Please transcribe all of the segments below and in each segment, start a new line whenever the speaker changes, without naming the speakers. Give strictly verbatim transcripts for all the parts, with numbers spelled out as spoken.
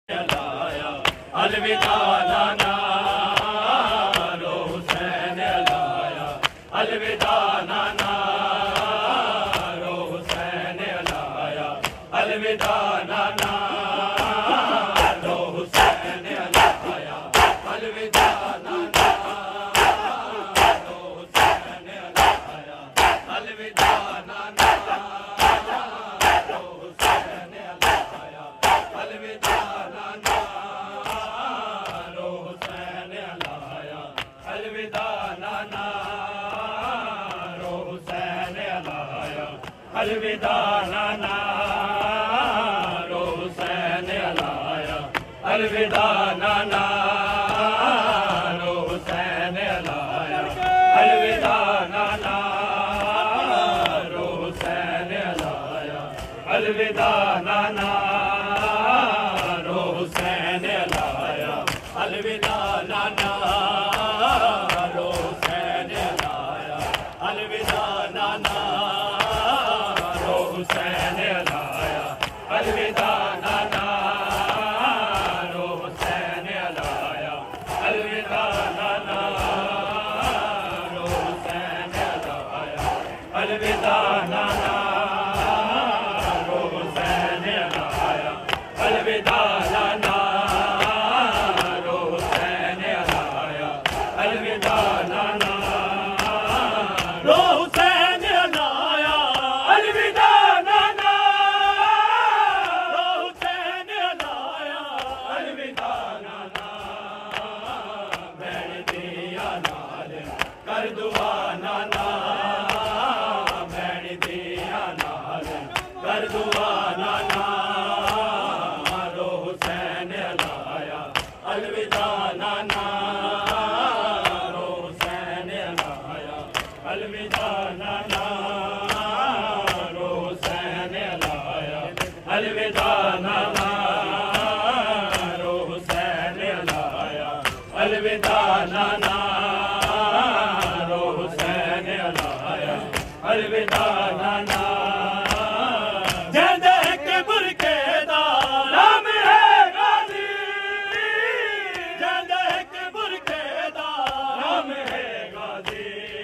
लाया अलविदा नाना रो हुसैन लाया अलविदा नाना रो हुसैन लाया अलविदा नाना रो हुसैन लाया अलविदा नाना रो हुसैन लाया अलविदा नाना रो हुसैन लाया अलविदा अलविदा नाना रो हुसैन लाया अलविदा नाना रो हुसैन लाया अलविदा नाना रो हुसैन लाया अलविदा नाना रो हुसैन लाया अलविदा नाना रो हुसैन लाया अलविदा नाना अलविदा नाना रो हुसैन लाया अलविदा नाना रो हुसैन लाया अलविदा नाना रो हुसैन लाया अलविदा नाना रो हुसैन लाया अलविदा नाना रो हुसैन लाया अलविदा नाना रो हुसैन लाया अलविदा नाना रो हुसैन लाया अलविदा नाना बैठ दिया नाल कर दुआ नाना बैठ दिया नाल कर दुआ नाना रो हुसैन लाया अलविदा नाना रो हुसैन लाया अलविदा नाना रो हुसैन लाया अलविदा नाना रो हुसैन लाया अलविदा नाना रो हुसैन लाया अलविदा नाना जय जय के बुरके दा नाम है गाजी जय जय के बुरके दा नाम है गाजी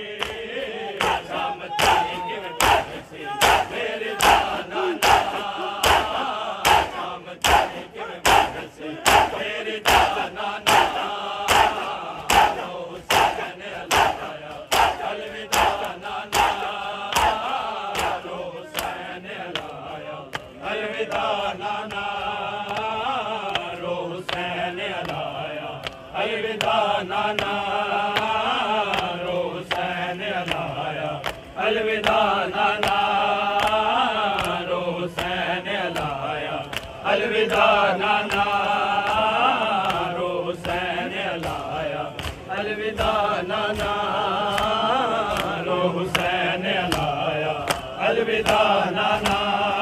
अलविदा नाना रो हुसैन लाया अलविदा नाना रो हुसैन लाया अलविदा नाना रो हुसैन लाया अलविदा नाना रो हुसैन लाया अलविदा नाना रो हुसैन लाया अलविदा नाना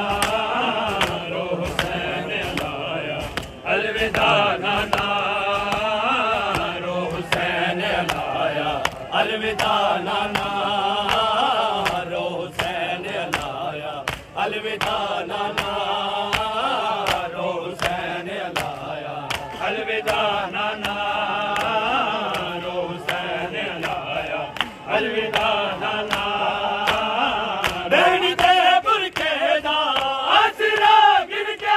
अलविदा नाना रो हुसैन लाया अलविदा नाना रो हुसैन लाया अलविदा नाना रो हुसैन लाया अलविदा नाना रो हुसैन लाया अलविदा नाना बैठ दे बुरके दा आसरा गिर के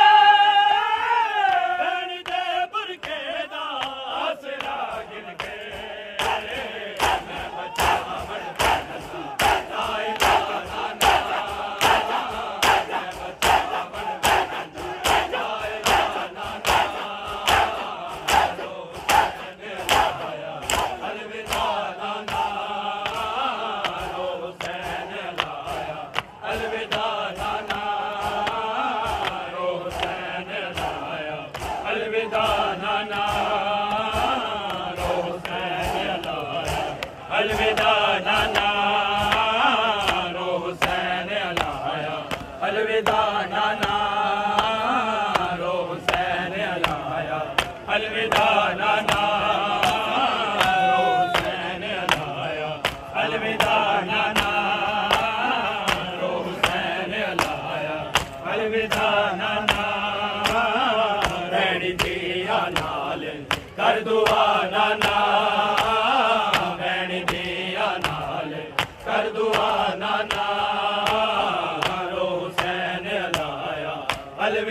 अलविदा नाना रो हुसैन लाया अलविदा नाना रो हुसैन लाया अलविदा नाना रो हुसैन लाया अलविदा नाना रो हुसैन लाया अलविदा नाना रो हुसैन लाया अलविदा नाना रो हुसैन लाया अलविदा नाना रहनी थी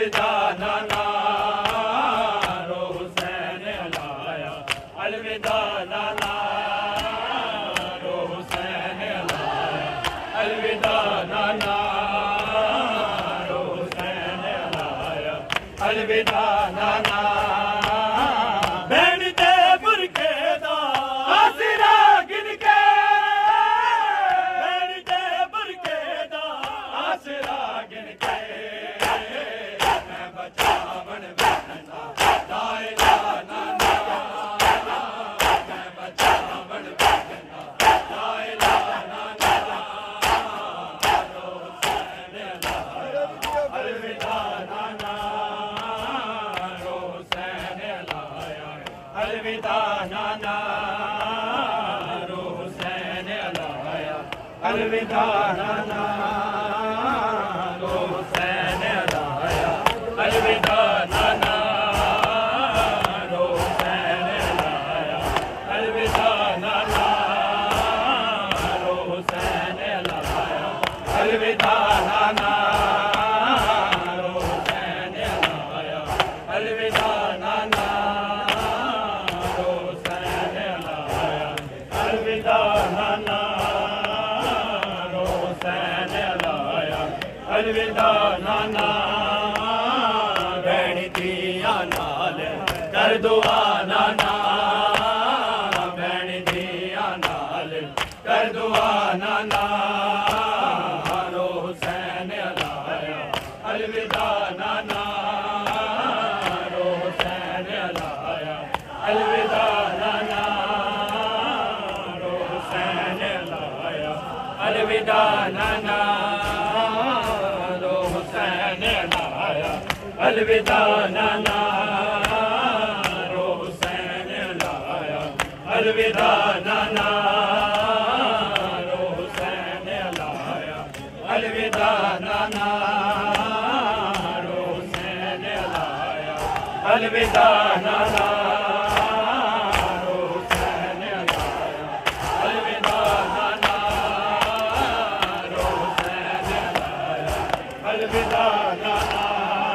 अलविदा नाना रो हुसैन लाया अलविदा नाना रो हुसैन लाया अलविदा नाना रो हुसैन लाया अलविदा नाना बैन दे बुरके दा आसरा गिन के बैन दे बुरके दा आसरा गिन के मैं बचावन बैठना ला इलाहा नाना मैं बचावन बैठना ला इलाहा नाना रो हुसैन लाया अलविदा नाना रो हुसैन लाया अलविदा नाना रो हुसैन लाया अलविदा नाना रो हुसैन लाया अलविदा नाना रो हुसैन लाया अलविदा नाना रो हुसैन लाया अलविदा नाना रो हुसैन लाया अलविदा नाना रो हुसैन लाया अलविदा नाना रो हुसैन लाया अलविदा नाना बैण दिया नाल कर दुआ नाना बैण दिया नाल कर दुआ नाना रो हुसैन लाया अलविदा नाना रो हुसैन लाया अलविदा नाना रो हुसैन लाया अलविदा नाना रो हुसैन लाया अलविदा नाना रो हुसैन लाया अलविदा नाना रो हुसैन लाया अलविदा नाना रो हुसैन लाया अलविदा नाना रो हुसैन लाया अलविदा नाना रो हुसैन लाया अलविदा नाना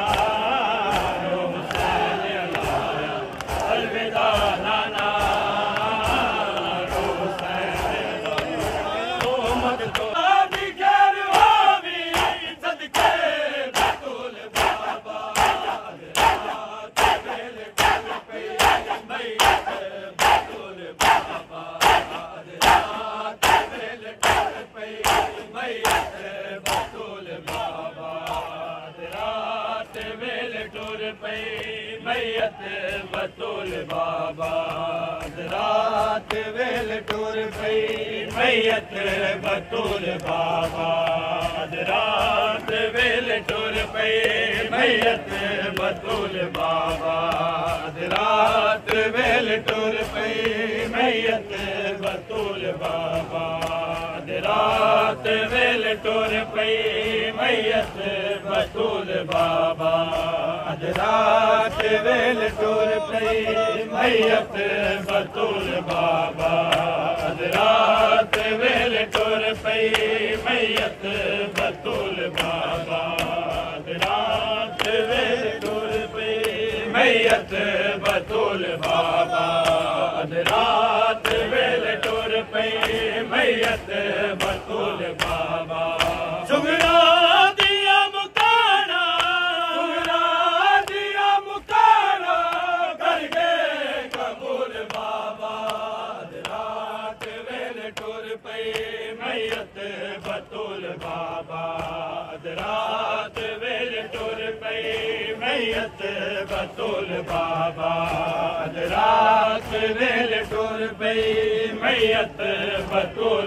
रो हुसैन लाया अलविदा नाना रो हुसैन लाया ओ मत तो आदि गैर हावी सदके बतूल बाबा रात बेल टल पे मैयत बतूल बाबा रात बेल टल पे मैयत बतूल बाबा रात बेल टुर पे मैयत बतूल बाबा रात बेल टुर पे मैयत बतूल बाबा रात बेल टुर पे मैयत बतूल बाबा रात बेल टुर पे मैयत बतूल बाबा रात बेल टुर पे मैयत बतूल बाबा रात बेल टुर पे मैयत बतूल बाबा रात बेल टुर पे मैयत बतूल बाबा रात बेल टुर पे मैयत बतूल बाबा रात बेल टुर पे मैयत बतूल बाबा सुगरा दिया मुकाना सुगरा दिया मुकाना कर गए कबूल बाबा रात बेल टुर पे मैयत बतूल बाबा रात बेल टुर पे मैयत बतूल बाबा रात बेल टुर पे मैयत बतूल